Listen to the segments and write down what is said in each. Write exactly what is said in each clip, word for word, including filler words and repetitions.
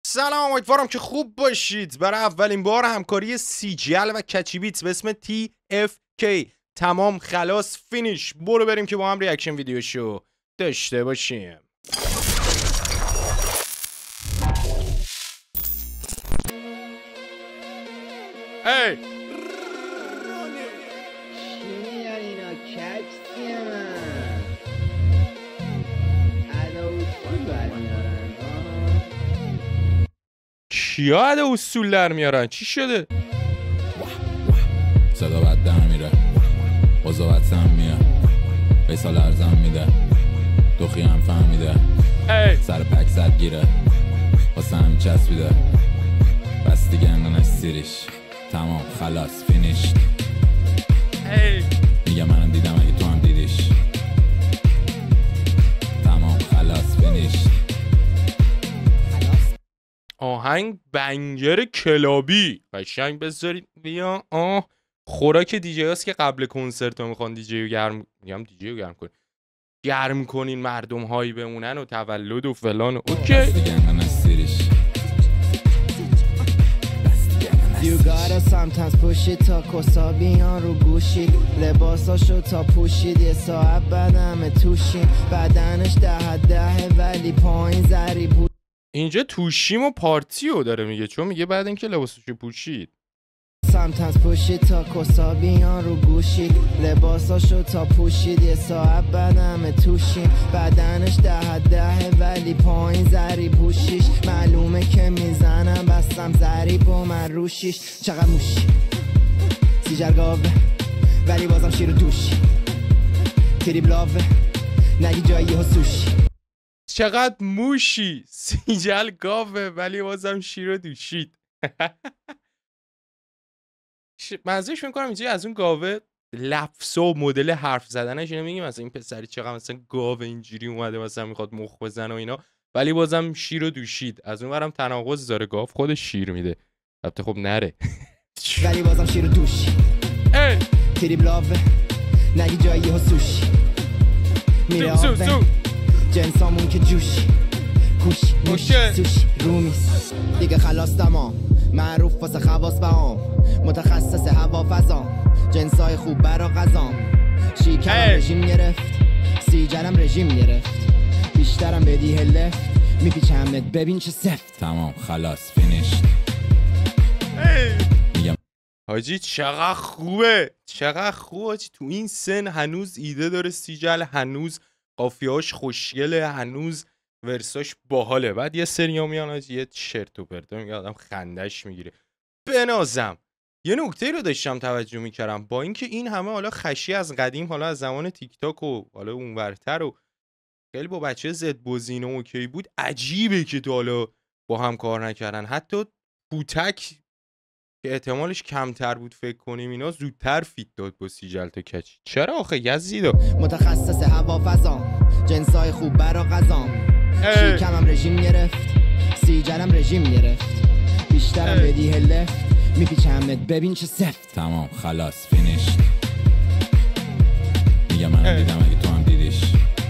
سلام، امیدوارم که خوب باشید. برای اولین بار همکاری سیجل و کچیبیت به اسم تی اف کی تمام، خلاص، فینیش. برو بریم که با هم ریاکشن ویدیوشو داشته باشیم. ای کیا عده اصول در میارن؟ چی شده؟ صدا بد در میره، قضاوت سم میاد، فیصال ارزم میده، دوخی هم فهمیده، سر پک زد گیره، واسه هم چسبیده، بس دیگه انقنش سیریش، تمام خلاص فینیش. میگه منم دیدم اگه تو هم دیدیش، تمام خلاص فینیش. آهنگ بنگر کلابی قشنگ بذارید بیا. آه خوراک دیجی هاست که قبل کنسرت ها میخوان دیجی رو گرم میگم دیجی رو گرم کنین گرم کنین مردم هایی بمونن و تولد و فلان و اوکی. You gotta sometimes push it تا کسا بیان رو گوشید، لباساشو تا پوشید، یه ساعت بعدم توشیم، بدنش ده ده ولی پایین زری بود. اینجا توشیم و پارتیو داره میگه، چون میگه بعد اینکه لباساشو پوشید. Sometimes push it تا کسا بیان رو گوشید، لباساشو تا پوشید، یه ساعت بعدم توشیم، بدنش ده ده ولی پایین زری پوشیش، معلومه که میزنم بستم زری با من روشیش. چقدر موشی سیجل گاوه ولی بازم شیر و دوشی، تریب لاوه نگی جایی ها سوشی. چقدر موشی سیجل گاوه ولی بازم شیر و دوشید. منظورش میکنم اینجا از اون گاوه لفظ و مدل حرف زدنش اینو میگیم، مثلا این پسری چقدر مثلا گاوه اینجوری اومده مثلا میخواد مخ بزنه و اینا، ولی بازم شیر و دوشید. از اون ورم تناقض داره، گاو خودش شیر میده، البته خب نره ولی بازم شیر و دوشی، تریب لاوه نگی جایی ها سوشی، میره آوه جنسامون که جوشی، کوشی موشی سوشی رومیس دیگه خلاص تمام، معروف واسه خواص بهام، متخصص هوا فضام، جنسای خوب برا غذام، شیکم رژیم گرفت، سیجلم رژیم گرفت، بیشترم بدی هلفت، میپیچمت ببین چه سفت. تمام خلاص فینیش. میگم حاجی چقدر خوبه، چقدر خوبه حاجی. تو این سن هنوز ایده داره سیجل، هنوز قافیه‌اش خوشگله، هنوز ورساش باحاله. بعد یه سریا میان حاجی یه چرت و پرت میگه، آدم خندش میگیره. بنازم یه نکته رو داشتم توجه میکردم، با اینکه این همه حالا خشی از قدیم، حالا از زمان تیک تاک و حالا اونورتر و خیلی با بچه زد بزینه اوکی بود، عجیبه که تو حالا با هم کار نکردن. حتی پوتک که احتمالش کمتر بود فکر کنیم اینا زودتر فیت داد با سیجل تا کچی. چرا آخه یزیدا متخصص هوا فضام، جنسای خوب برا غذام، شیکمم رژیم گرفت، سیجلم رژیم گرفت، بیشترم بدی هلفت، میپیچمت ببین چه سفت. تمام خلاص فینیش. میگه منم دیدم اگه تو هم دیدیش،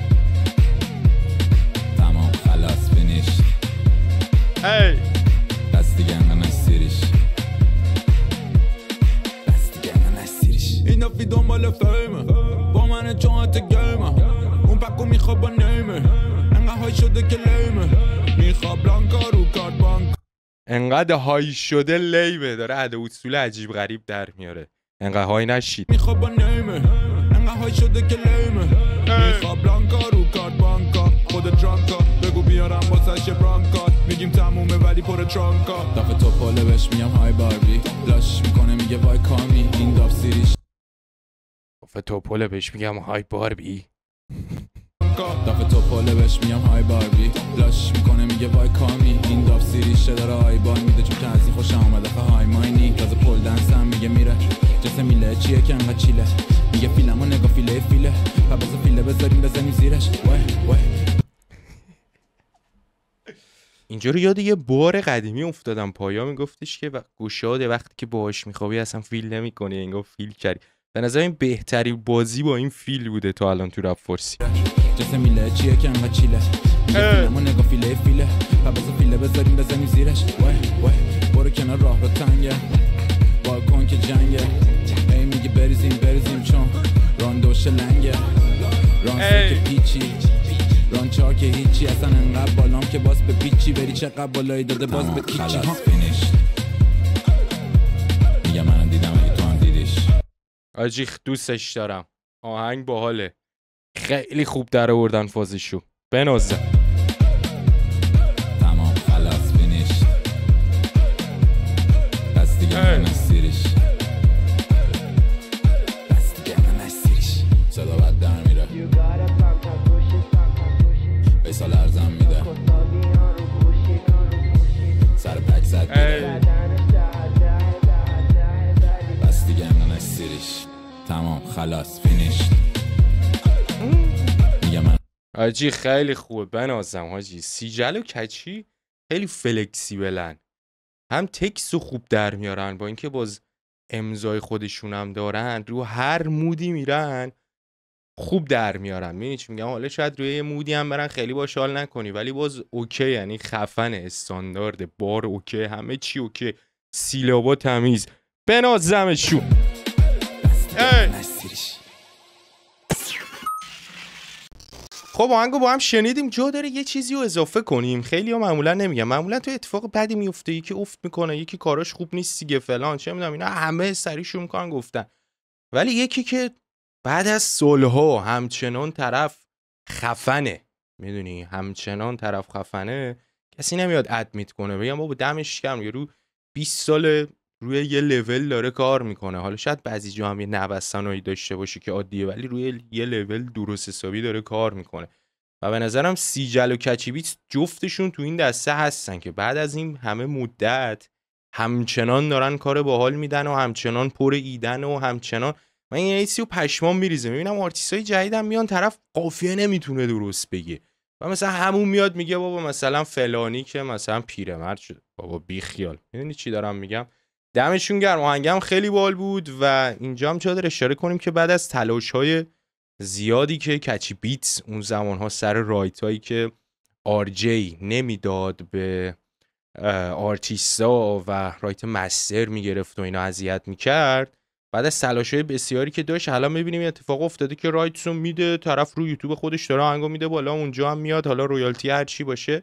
تمام خلاص فینیش. دست دیگه انقنش سیریش، دست دیگه انقنش سیریش. این دفعی دنبال فیمه با من جهات گیمه، اون پکو میخواب با نیمه، انقدر های شده که لیمه، میخواب بلانکا رو کارت بانک، انقدر های شده لیمه، داره عده اصول عجیب غریب در میاره. انقدر های نشید، میخواب با نیمه، انقدر های شده که لیمه، میخواب بلانکا رو کارت بانکا، خود ترانکا بگو بیارم واسه ش برانکا، میگیم تمومه ولی پر ترانکا، دافه تو پله بهش میگم های باربی، لاش میکنه میگه وای کامی، این داف سیریش، دافه تو پله بهش میگم های باربی، دافه تو پله بهش میگم های باربی، لاش میکنه میگه وای کامی، این داف سیریشه داره های بار میده، چون که از این خوشم اومده خه های ماینی، تازه پل دنس هم میگه میره، جسه میله چیه که انقدر چیله، میگه فیلمو نگاه فیله فیله، پبازه فیله بذاریم بزنیم زیرش، وای وای. اینجا رو یاد یه بار قدیمی افتادم، پایا میگفتش که گشاده وقتی که باهاش میخوابی اصلا فیل نمیکنی، انگار فیل کردی. به نظر این بهترین بازی با این فیل بوده تا الان تو رپ فارسی. جسه میله چیه که انقدر چیله، میگه فیلمو نگاه فیله فیله، پس فیله بذاریم بزنیم زیرش. وای وای برو کنار راه رو تنگه، بالکن که جنگه. ای میگه بریزیم بریزیم چون راندوش لنگه. رانسه که پیچی رانچار که هیچی، اصلا انقدر بالام که باز به پیچی. بری چقدر بالایی داده باز به کیچی. ها میگه منم دیدم اگه تو هم دیدیش. آجی دوستش دارم، آهنگ باحاله، خیلی خوب در آوردن فازشو. بنازه تمام خلاص فینیش، بس دیگه من نسیرش، بس دیگه من نسیرش. صدا بد در میره بیسا لرزم میده، سر پک زد میره، بس دیگه من نسیرش. تمام خلاص فینیش. میگه من آجی خیلی خوبه. بنازم حاجی. سیجل و کچی خیلی فلکسیبلن، هم تکس رو خوب در میارن، با اینکه باز امضای خودشون هم دارن، رو هر مودی میرن خوب در میارن. میدونی چی میگم؟ حالا شاید روی یه مودی هم برن خیلی باش حال نکنی، ولی باز اوکی، یعنی خفن، استاندارد، بار اوکی، همه چی اوکی، سیلابا تمیز. بنازمشون. خب آهنگو با هم شنیدیم، جا داره یه چیزی رو اضافه کنیم. خیلی ها معمولا نمیگم، معمولا تو اتفاق بدی میفته، یکی افت میکنه، یکی کاراش خوب نیست دیگه فلان، چه میدونم، اینا همه سریشون میکنن گفتن. ولی یکی که بعد از سالها همچنان طرف خفنه، میدونی، همچنان طرف خفنه، کسی نمیاد ادمیت کنه بگم بابا دمش گرم، یارو بیست سال روی یه لول داره کار میکنه. حالا شاید بعضی جا هم یه نوسانایی داشته باشه که عادیه، ولی روی یه لول درست حسابی داره کار میکنه. و به نظرم سیجل و کچی بیتس جفتشون تو این دسته هستن که بعد از این همه مدت همچنان دارن کار باحال میدن و همچنان پر ایدن و همچنان. من این ایسی و پشمان میریزه، میبینم آرتیستای جدیدم میان طرف قافیه نمیتونه درست بگه و مثلا همون میاد میگه بابا مثلا فلانی که مثلا پیرمرد شده. بابا بی خیال. میدونی چی دارم میگم؟ دمشون گرم، آهنگم خیلی باحال بود. و اینجا هم چه داره اشاره کنیم که بعد از تلاش‌های زیادی که کچی بیتس اون زمانها سر رایتایی که آر جی نمیداد به آرتیستا و رایت مستر میگرفت و اینا اذیت میکرد، بعد از تلاش‌های بسیاری که داشت، حالا میبینیم اتفاق افتاده که رایتسون میده، طرف رو یوتیوب خودش داره آهنگو میده بالا، اونجا هم میاد، حالا رویالتی هر چی باشه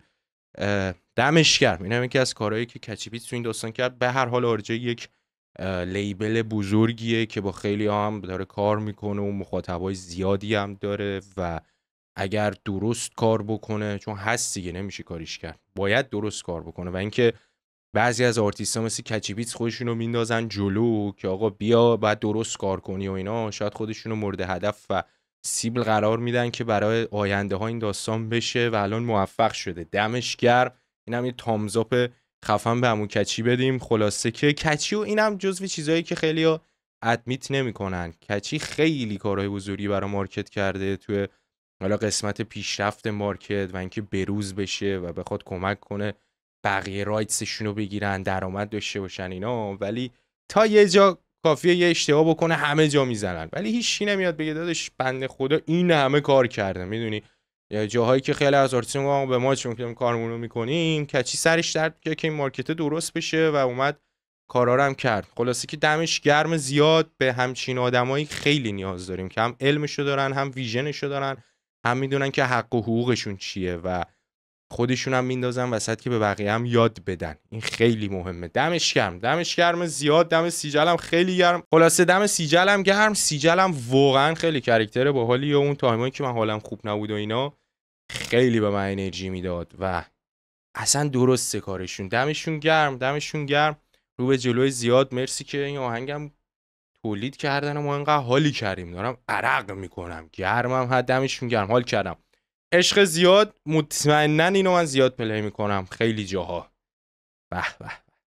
دمش گرم. این هم یکی از کارهایی که کچی بیتس تو این داستان کرد. به هر حال آر جی یک لیبل بزرگیه که با خیلی هم داره کار میکنه و مخاطبای زیادی هم داره و اگر درست کار بکنه، چون هست دیگه نمیشه کاریش کرد، باید درست کار بکنه. و اینکه بعضی از آرتیست‌ها مثل کچی بیتس خودشونو میندازن جلو که آقا بیا بعد درست کار کنی و اینا، شاید خودشونو مورد هدف و سیبل قرار میدن که برای آینده ها این داستان بشه و الان موفق شده. دمش گرم. اینم یه تامزاپ خفن به همون کچی بدیم. خلاصه که کچی و اینم جزو چیزایی که خیلی‌ها ادمیت نمی‌کنن، کچی خیلی کارهای بزرگی برای مارکت کرده توی حالا قسمت پیشرفت مارکت و اینکه بروز بشه و بخواد کمک کنه بقیه رایتسشون رو بگیرن، درآمد داشته باشن اینا. ولی تا یه جا کافیه یه اشتباه بکنه همه جا میزنن، ولی هیچ چی نمیاد بگه داداش بنده خدا این همه کار کرده. میدونی یا جاهایی که خیلی از آرتیست‌ها به ما چون که کارمون رو میکنیم، کچی سرش درد که این مارکت درست بشه و اومد کارا رو هم کرد. خلاصه که دمش گرم. زیاد به همچین آدمایی خیلی نیاز داریم که هم علمشو دارن، هم ویژنشو دارن، هم میدونن که حق و حقوقشون چیه و خودشون هم میندازن وسط که به بقیه هم یاد بدن. این خیلی مهمه. دمش گرم. دمش گرم زیاد. دم سیجل هم خیلی گرم. خلاصه دم سیجل هم گرم. سیجل هم واقعا خیلی کاراکتر باحالی و اون تایمایی که من حالم خوب نبود و اینا خیلی به من انرژی میداد و اصلا درسته کارشون. دمشون گرم. دمشون گرم. رو به جلوی زیاد. مرسی که این آهنگم تولید کردن و ما اینقدر حالی کردیم. دارم عرق میکنم. گرمم. ها دمشون گرم. حال کردم. عشق زیاد. مطمئناً اینو من زیاد پلی میکنم خیلی جاها. به به.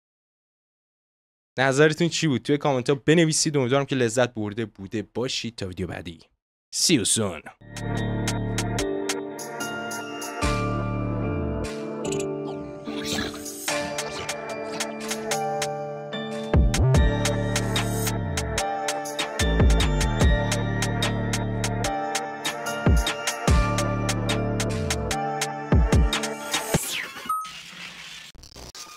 نظرتون چی بود؟ توی کامنت ها بنویسید. امیدوارم که لذت برده بوده باشید. تا ویدیو بعدی. See you soon.